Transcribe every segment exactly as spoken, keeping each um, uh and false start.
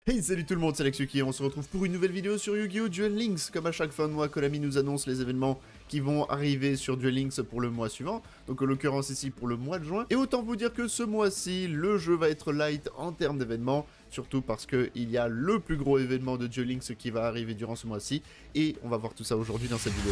Hey, salut tout le monde, c'est Alexuki et on se retrouve pour une nouvelle vidéo sur Yu-Gi-Oh! Duel Links. Comme à chaque fin de mois, Konami nous annonce les événements qui vont arriver sur Duel Links pour le mois suivant, donc en l'occurrence ici pour le mois de juin. Et autant vous dire que ce mois-ci, le jeu va être light en termes d'événements, surtout parce qu'il y a le plus gros événement de Duel Links qui va arriver durant ce mois-ci, et on va voir tout ça aujourd'hui dans cette vidéo.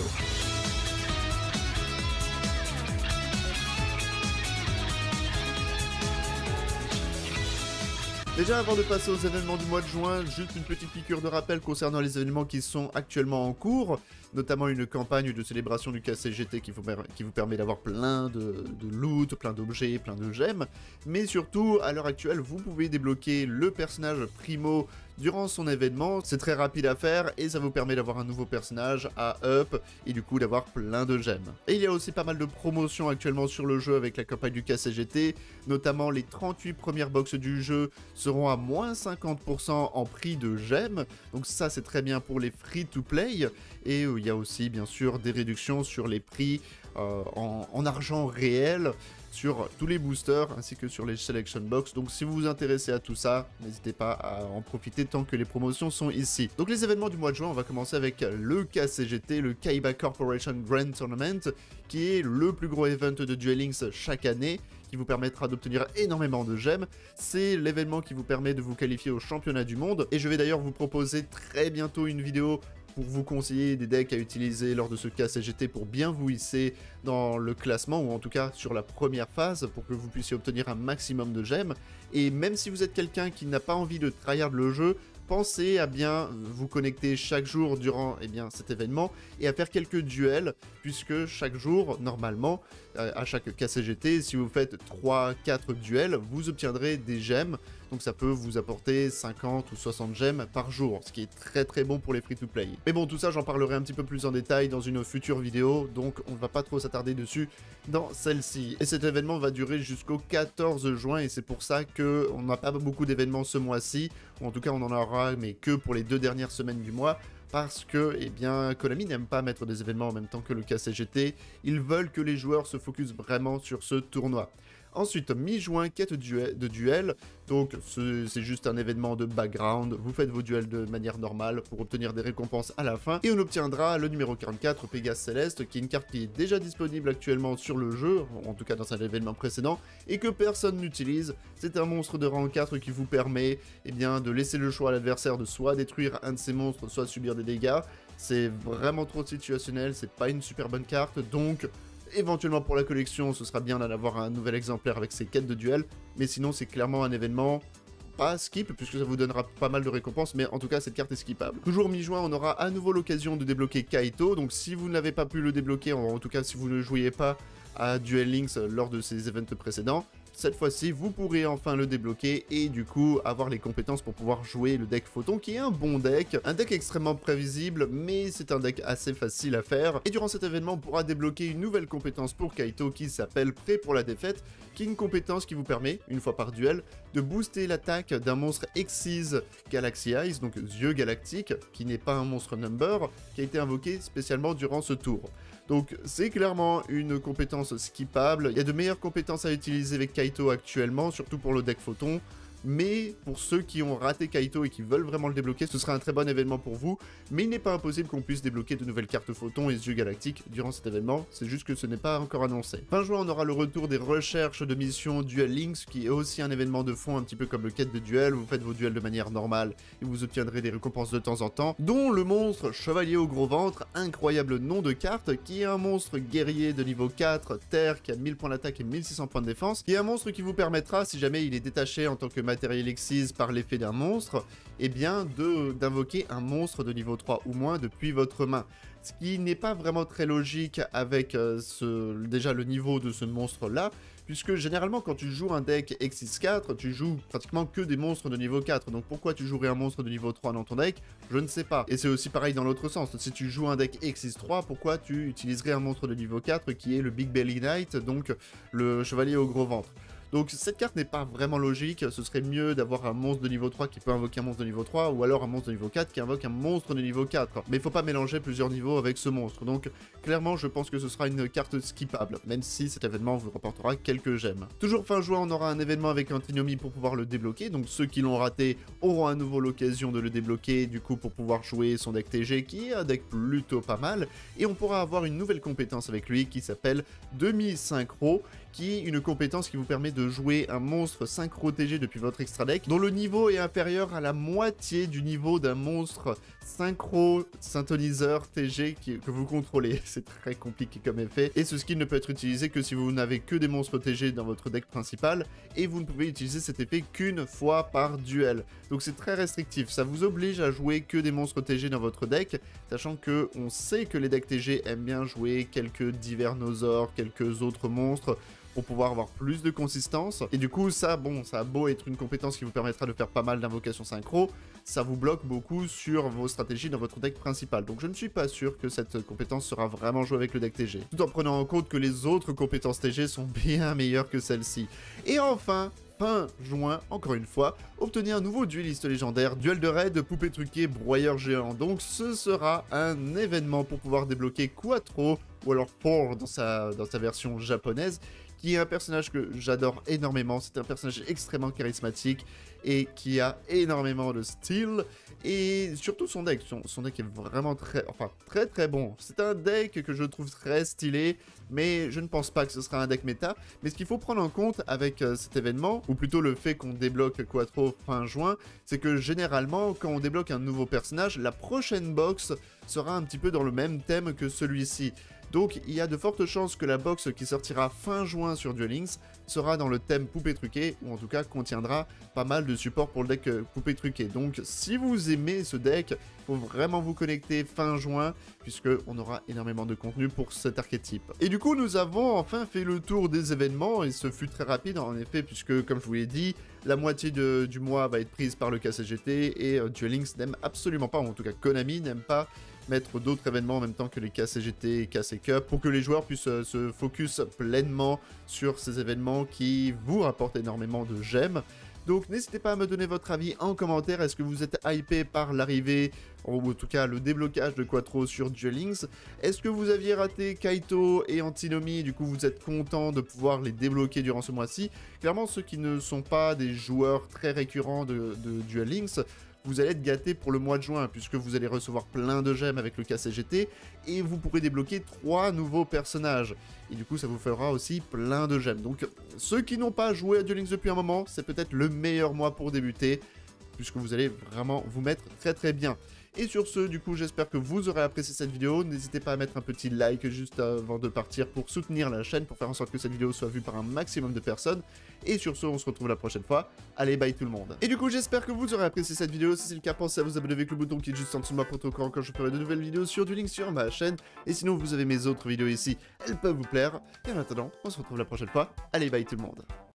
Déjà, avant de passer aux événements du mois de juin, juste une petite piqûre de rappel concernant les événements qui sont actuellement en cours, notamment une campagne de célébration du K C G T qui vous, qui vous permet d'avoir plein de, de loot, plein d'objets, plein de gemmes, mais surtout, à l'heure actuelle, vous pouvez débloquer le personnage Primo durant son événement. C'est très rapide à faire et ça vous permet d'avoir un nouveau personnage à up et du coup d'avoir plein de gemmes. Et il y a aussi pas mal de promotions actuellement sur le jeu avec la campagne du K C G T, notamment les trente-huit premières boxes du jeu seront à moins cinquante pour cent en prix de gemmes, donc ça c'est très bien pour les free-to-play, et euh, il y a aussi bien sûr des réductions sur les prix euh, en, en argent réel, sur tous les boosters ainsi que sur les selection box. Donc si vous vous intéressez à tout ça, n'hésitez pas à en profiter tant que les promotions sont ici. Donc les événements du mois de juin, on va commencer avec le K C G T, le Kaiba Corporation Grand Tournament, qui est le plus gros event de Duel Links chaque année, qui vous permettra d'obtenir énormément de gemmes. C'est l'événement qui vous permet de vous qualifier au championnat du monde, et je vais d'ailleurs vous proposer très bientôt une vidéo pour vous conseiller des decks à utiliser lors de ce K C G T pour bien vous hisser dans le classement, ou en tout cas sur la première phase, pour que vous puissiez obtenir un maximum de gemmes. Et même si vous êtes quelqu'un qui n'a pas envie de tryhard le jeu, pensez à bien vous connecter chaque jour durant eh bien, cet événement et à faire quelques duels, puisque chaque jour, normalement, à chaque K C G T, si vous faites trois quatre duels, vous obtiendrez des gemmes, donc ça peut vous apporter cinquante ou soixante gemmes par jour, ce qui est très très bon pour les free-to-play. Mais bon, tout ça, j'en parlerai un petit peu plus en détail dans une future vidéo, donc on ne va pas trop s'attarder dessus dans celle-ci. Et cet événement va durer jusqu'au quatorze juin, et c'est pour ça qu'on n'a pas beaucoup d'événements ce mois-ci, ou en tout cas on en aura, mais que pour les deux dernières semaines du mois, parce que, eh bien, Konami n'aime pas mettre des événements en même temps que le K C G T, ils veulent que les joueurs se focusent vraiment sur ce tournoi. Ensuite, mi-juin, quête de duel, donc c'est juste un événement de background, vous faites vos duels de manière normale pour obtenir des récompenses à la fin, et on obtiendra le numéro quarante-quatre, Pégase Céleste, qui est une carte qui est déjà disponible actuellement sur le jeu, en tout cas dans un événement précédent, et que personne n'utilise. C'est un monstre de rang quatre qui vous permet eh bien, de laisser le choix à l'adversaire de soit détruire un de ses monstres, soit subir des dégâts. C'est vraiment trop situationnel, c'est pas une super bonne carte, donc éventuellement pour la collection, ce sera bien d'en avoir un nouvel exemplaire avec ses quêtes de duel, mais sinon c'est clairement un événement pas skip, puisque ça vous donnera pas mal de récompenses, mais en tout cas cette carte est skippable. Toujours mi-juin, on aura à nouveau l'occasion de débloquer Kaito, donc si vous n'avez pas pu le débloquer, en tout cas si vous ne jouiez pas à Duel Links lors de ces événements précédents, cette fois-ci, vous pourrez enfin le débloquer et du coup avoir les compétences pour pouvoir jouer le deck Photon, qui est un bon deck, un deck extrêmement prévisible, mais c'est un deck assez facile à faire. Et durant cet événement, on pourra débloquer une nouvelle compétence pour Kaito qui s'appelle Prêt pour la défaite, qui est une compétence qui vous permet, une fois par duel, de booster l'attaque d'un monstre Xyz Galaxy Eyes, donc yeux galactiques, qui n'est pas un monstre number, qui a été invoqué spécialement durant ce tour. Donc c'est clairement une compétence skippable, il y a de meilleures compétences à utiliser avec Kaito actuellement, surtout pour le deck Photon, mais pour ceux qui ont raté Kaito et qui veulent vraiment le débloquer, ce sera un très bon événement pour vous, mais il n'est pas impossible qu'on puisse débloquer de nouvelles cartes Photon et yeux galactiques durant cet événement, c'est juste que ce n'est pas encore annoncé. Fin juin, on aura le retour des recherches de mission Duel Links, qui est aussi un événement de fond, un petit peu comme le quête de duel, vous faites vos duels de manière normale et vous obtiendrez des récompenses de temps en temps, dont le monstre Chevalier au gros ventre, incroyable nom de carte, qui est un monstre guerrier de niveau quatre, terre, qui a mille points d'attaque et mille six cents points de défense, qui est un monstre qui vous permettra, si jamais il est détaché en tant que matériel Xyz par l'effet d'un monstre, et eh bien d'invoquer un monstre de niveau trois ou moins depuis votre main. Ce qui n'est pas vraiment très logique avec euh, ce, déjà le niveau de ce monstre-là, puisque généralement quand tu joues un deck Xyz quatre, tu joues pratiquement que des monstres de niveau quatre, donc pourquoi tu jouerais un monstre de niveau trois dans ton deck? Je ne sais pas. Et c'est aussi pareil dans l'autre sens, si tu joues un deck Xyz trois, pourquoi tu utiliserais un monstre de niveau quatre qui est le Big Belly Knight, donc le chevalier au gros ventre? Donc cette carte n'est pas vraiment logique, ce serait mieux d'avoir un monstre de niveau trois qui peut invoquer un monstre de niveau trois, ou alors un monstre de niveau quatre qui invoque un monstre de niveau quatre. Mais il faut pas mélanger plusieurs niveaux avec ce monstre, donc clairement je pense que ce sera une carte skippable, même si cet événement vous rapportera quelques gemmes. Toujours fin juin, on aura un événement avec Antinomy pour pouvoir le débloquer, donc ceux qui l'ont raté auront à nouveau l'occasion de le débloquer, du coup pour pouvoir jouer son deck T G, qui est un deck plutôt pas mal, et on pourra avoir une nouvelle compétence avec lui qui s'appelle demi-synchro, qui est une compétence qui vous permet de jouer un monstre synchro T G depuis votre extra deck, dont le niveau est inférieur à la moitié du niveau d'un monstre synchro synthoniseur T G qui, que vous contrôlez. C'est très compliqué comme effet, et ce skill ne peut être utilisé que si vous n'avez que des monstres T G dans votre deck principal, et vous ne pouvez utiliser cet effet qu'une fois par duel. Donc c'est très restrictif, ça vous oblige à jouer que des monstres T G dans votre deck, sachant que on sait que les decks T G aiment bien jouer quelques divernosaures, quelques autres monstres, pour pouvoir avoir plus de consistance. Et du coup, ça, bon, ça a beau être une compétence qui vous permettra de faire pas mal d'invocations synchro, ça vous bloque beaucoup sur vos stratégies dans votre deck principal. Donc je ne suis pas sûr que cette compétence sera vraiment jouée avec le deck T G. Tout en prenant en compte que les autres compétences T G sont bien meilleures que celle-ci. Et enfin, fin juin, encore une fois, obtenez un nouveau dueliste légendaire, duel de raid, poupée truquée, broyeur géant. Donc ce sera un événement pour pouvoir débloquer Quattro, ou alors Four dans sa, dans sa version japonaise, qui est un personnage que j'adore énormément. C'est un personnage extrêmement charismatique et qui a énormément de style, et surtout son deck, son, son deck est vraiment très, enfin très très bon. C'est un deck que je trouve très stylé, mais je ne pense pas que ce sera un deck méta. Mais ce qu'il faut prendre en compte avec euh, cet événement, ou plutôt le fait qu'on débloque Quattro fin juin, c'est que généralement quand on débloque un nouveau personnage, la prochaine box sera un petit peu dans le même thème que celui-ci. Donc il y a de fortes chances que la box qui sortira fin juin sur Duel Links sera dans le thème poupée truquée, ou en tout cas contiendra pas mal de support pour le deck euh, poupée truquée. Donc si vous aimez ce deck, il faut vraiment vous connecter fin juin, puisque on aura énormément de contenu pour cet archétype. Et du coup nous avons enfin fait le tour des événements, et ce fut très rapide en effet, puisque comme je vous l'ai dit, la moitié de, du mois va être prise par le K C G T, et euh, Duel Links n'aime absolument pas, ou en tout cas Konami n'aime pas mettre d'autres événements en même temps que les K C G T et K C Cup, pour que les joueurs puissent euh, se focus pleinement sur ces événements qui vous rapportent énormément de gemmes. Donc n'hésitez pas à me donner votre avis en commentaire. Est-ce que vous êtes hypé par l'arrivée, ou en tout cas le déblocage de Quattro sur Duel Links? Est-ce que vous aviez raté Kaito et Antinomy, du coup vous êtes content de pouvoir les débloquer durant ce mois-ci? Clairement, ceux qui ne sont pas des joueurs très récurrents de, de Duel Links, vous allez être gâtés pour le mois de juin, puisque vous allez recevoir plein de gemmes avec le K C G T, et vous pourrez débloquer trois nouveaux personnages. Et du coup, ça vous fera aussi plein de gemmes. Donc, ceux qui n'ont pas joué à Duel Links depuis un moment, c'est peut-être le meilleur mois pour débuter, puisque vous allez vraiment vous mettre très très bien. Et sur ce, du coup, j'espère que vous aurez apprécié cette vidéo. N'hésitez pas à mettre un petit like juste avant de partir pour soutenir la chaîne, pour faire en sorte que cette vidéo soit vue par un maximum de personnes. Et sur ce, on se retrouve la prochaine fois. Allez, bye tout le monde. Et du coup, j'espère que vous aurez apprécié cette vidéo. Si c'est le cas, pensez à vous abonner avec le bouton qui est juste en dessous de moi pour être au courant quand je ferai de nouvelles vidéos sur Duel Links sur ma chaîne. Et sinon, vous avez mes autres vidéos ici, elles peuvent vous plaire. Et en attendant, on se retrouve la prochaine fois. Allez, bye tout le monde.